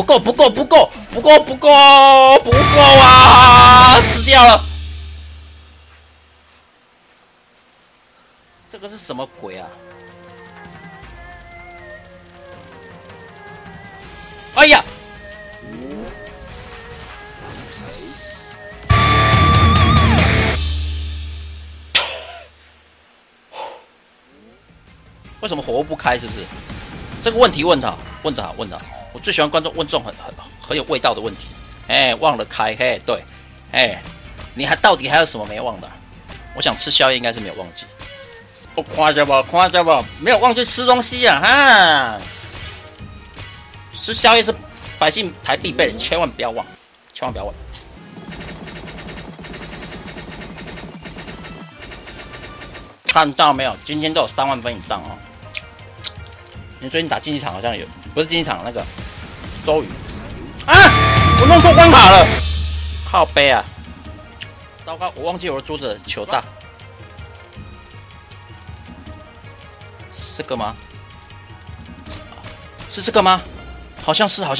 不够啊！死掉了！这个是什么鬼啊？哎呀！为什么火候不开？是不是？这个问题问的好。我最喜欢观众问这种很有味道的问题。哎，忘了开，嘿，对，哎，你到底还有什么没忘的？我想吃宵夜应该是没有忘记。我夸着吧，没有忘记吃东西啊，哈！吃宵夜是百姓台必备的，千万不要忘。看到没有？今天都有3万分以上哦。你最近打竞技场好像有，不是竞技场那个周瑜啊！我弄错关卡了，靠背啊！糟糕，我忘记我的桌子球大，是这个吗？是这个吗？好像是，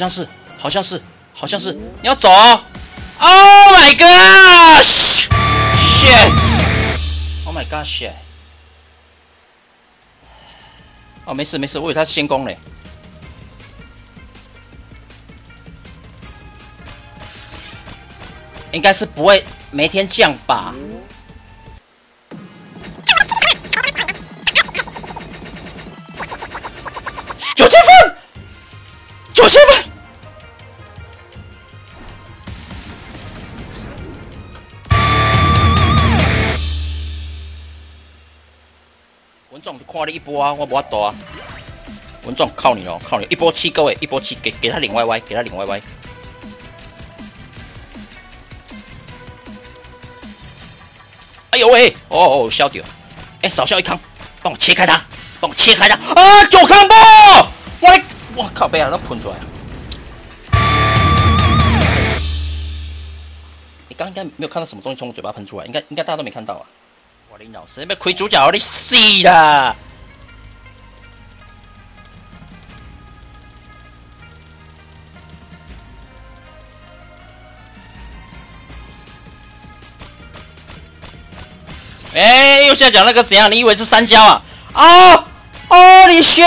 你要走哦 ！Oh my gosh! Shit! Oh my god! Shit! 哦，没事，我以为他是先攻嘞。应该是不会每天降吧？9000分！9000分！文壮，你看你一波啊，我无法度啊。文壮，靠你哦，一波7，各位，一波7，给他领 YY， 给他领 YY。哎呦喂！哦，消掉！哎，少消一康，帮我切开他！啊，9康波！我靠，被他都喷出来了。你刚应该没有看到什么东西从我嘴巴喷出来，应该大家都没看到啊。我林老师，要开主角，你死啦！哎，右下角那个怎样？你以为是3焦啊？哦，你血！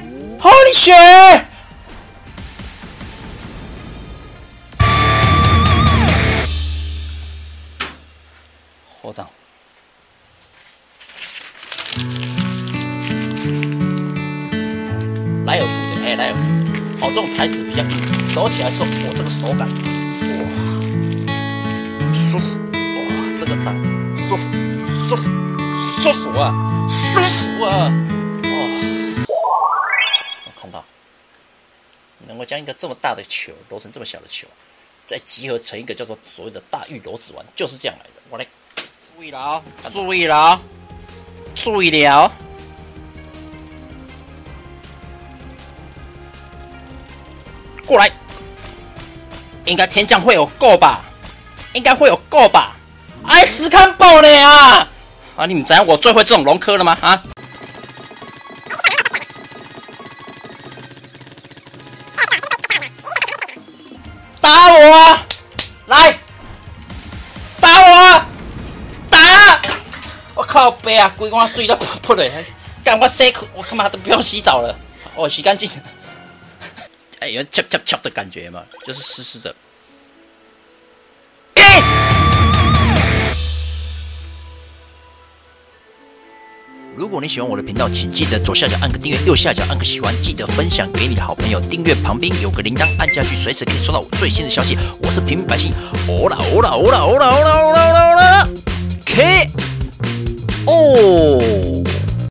火掌。莱尔夫的，莱尔夫的，这种材质比较硬，手起来说，这个手感，舒服，这个掌舒服啊！我看到，能够将一个这么大的球揉成这么小的球，再集合成一个叫做所谓的大玉揉子丸，就是这样来的。我来，注意了，过来，应该天降会有够吧？哎，死看爆了啊！啊，你们知道我最会这种龙科了吗？啊！打我啊！来，打我啊！打！我靠背啊，规光水都泼了，干我洗裤，我他妈都不用洗澡了，我洗干净。哎，有呛的感觉嘛，就是湿湿的。如果你喜欢我的频道，请记得左下角按个订阅，右下角按个喜欢，记得分享给你的好朋友。订阅旁边有个铃铛，按下去随时可以收到我最新的消息。我是平民百姓，欧啦！K 哦。